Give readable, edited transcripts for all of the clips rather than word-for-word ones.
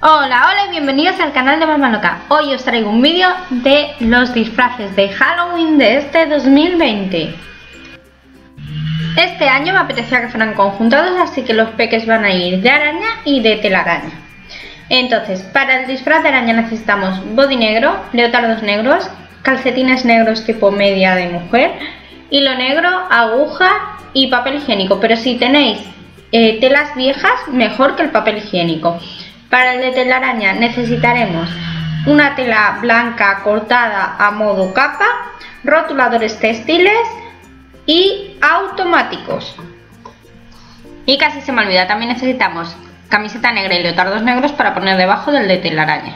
Hola, hola y bienvenidos al canal de Mamá Loca. Hoy os traigo un vídeo de los disfraces de Halloween de este 2020. Este año me apetecía que fueran conjuntados, así que los peques van a ir de araña y de telaraña. Entonces, para el disfraz de araña necesitamos body negro, leotardos negros, calcetines negros tipo media de mujer, hilo negro, aguja y papel higiénico. Pero si tenéis telas viejas, mejor que el papel higiénico. Para el de telaraña necesitaremos una tela blanca cortada a modo capa, rotuladores textiles y automáticos. Y casi se me olvida, también necesitamos camiseta negra y leotardos negros para poner debajo del de telaraña.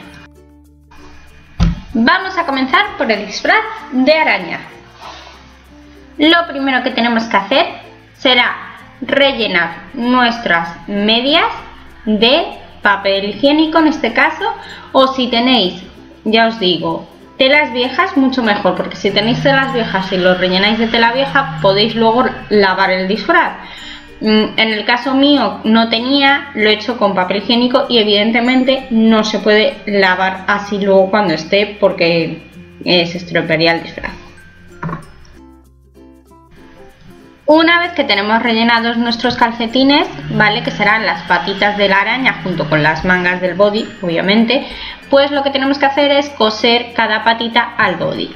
Vamos a comenzar por el disfraz de araña. Lo primero que tenemos que hacer será rellenar nuestras medias de papel higiénico en este caso, o si tenéis, ya os digo, telas viejas, mucho mejor, porque si tenéis telas viejas y lo rellenáis de tela vieja podéis luego lavar el disfraz. En el caso mío no tenía, lo he hecho con papel higiénico y evidentemente no se puede lavar así luego cuando esté, porque se estropearía el disfraz. Una vez que tenemos rellenados nuestros calcetines, ¿vale? Que serán las patitas de la araña junto con las mangas del body, obviamente, pues lo que tenemos que hacer es coser cada patita al body.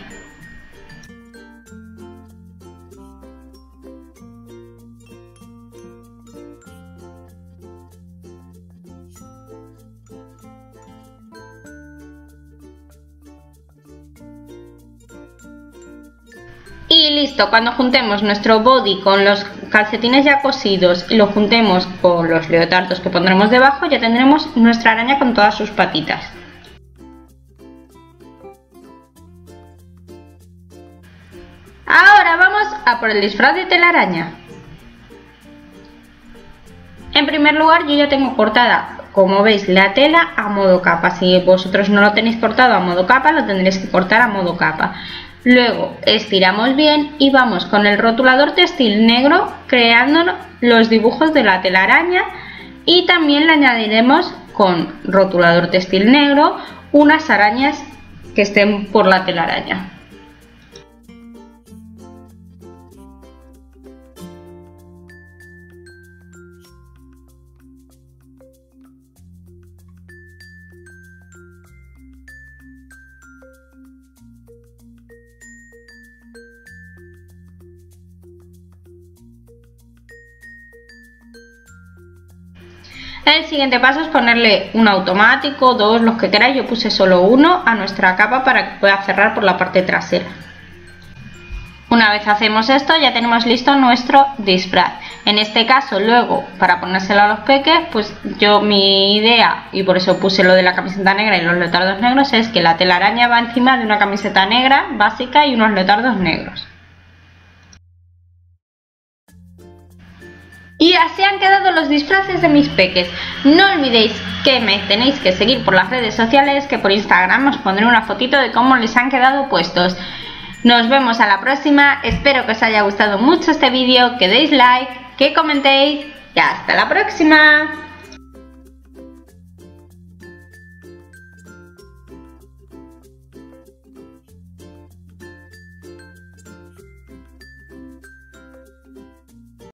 Y listo, cuando juntemos nuestro body con los calcetines ya cosidos y lo juntemos con los leotardos que pondremos debajo, ya tendremos nuestra araña con todas sus patitas. Ahora vamos a por el disfraz de telaraña. En primer lugar, yo ya tengo cortada, como veis, la tela a modo capa. Si vosotros no lo tenéis cortado a modo capa, lo tendréis que cortar a modo capa. Luego estiramos bien y vamos con el rotulador textil negro creando los dibujos de la telaraña, y también le añadiremos con rotulador textil negro unas arañas que estén por la telaraña. El siguiente paso es ponerle un automático, dos, los que queráis. Yo puse solo uno a nuestra capa para que pueda cerrar por la parte trasera. Una vez hacemos esto, ya tenemos listo nuestro disfraz. En este caso, luego, para ponérselo a los peques, pues mi idea, y por eso puse lo de la camiseta negra y los leotardos negros, es que la telaraña va encima de una camiseta negra básica y unos leotardos negros. Y así han quedado los disfraces de mis peques. No olvidéis que me tenéis que seguir por las redes sociales, que por Instagram os pondré una fotito de cómo les han quedado puestos. Nos vemos a la próxima, espero que os haya gustado mucho este vídeo, que deis like, que comentéis y hasta la próxima.